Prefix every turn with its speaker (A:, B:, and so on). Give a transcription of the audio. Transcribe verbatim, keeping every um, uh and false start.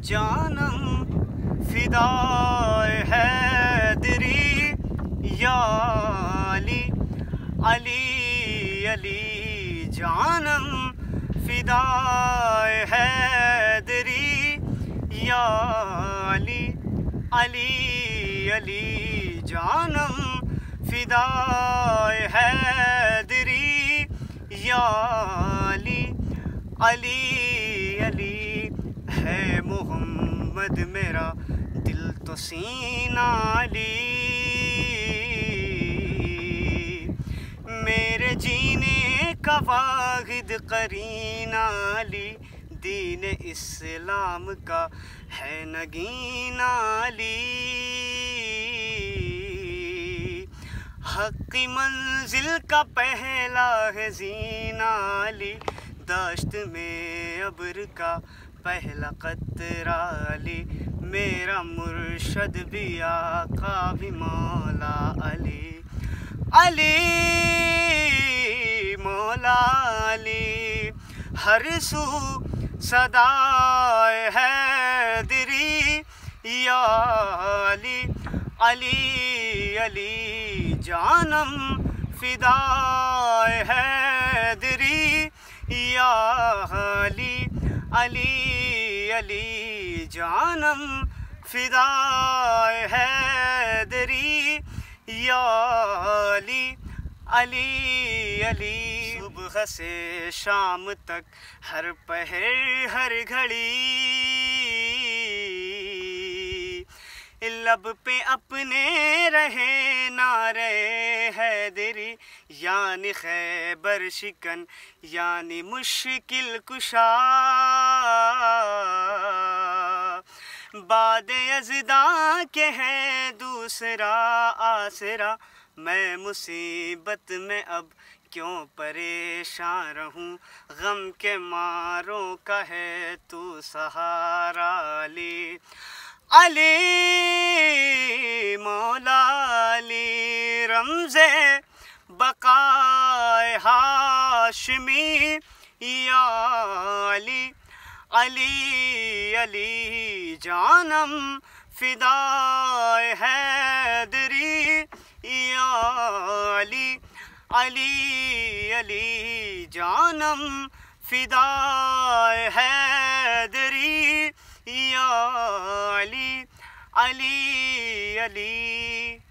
A: जानम फिदाए हैदरी या अली अली अली जानम फिदाए हैदरी या अली अली अली जानम फिदाए हैदरी या अली अली अली है मोहम्मद मेरा दिल तो सीना अली मेरे जीने का वाहिद करीना अली दीन इस्लाम का है नगीना अली हक़ की मंजिल का पहला है जीना अली दाश्त में अब्र का पहला कतरा अली मेरा मुर्शद भी आका भी मौला अली अली मौला अली हर सू सदाए हैदरी या अली अली अली जानम फिदाए हैदरी या अली अली अली जानम फिदाए हैदरी या अली अली अली सुबह से शाम तक हर पहर हर घड़ी लब पे अपने रहे नारे हैदरी यानी खैबर शिकन यानी मुश्किल कुशा बाद यज़दा के है दूसरा आसरा मैं मुसीबत में अब क्यों परेशान रहूं गम के मारों का है तू सहारा अली अली मौला अली रमज़े बक़ाए हाशमी या अली अली अली जानम फिदाए हैदरी या अली अली अली जानम फिदाए हैदरी या अली अली अली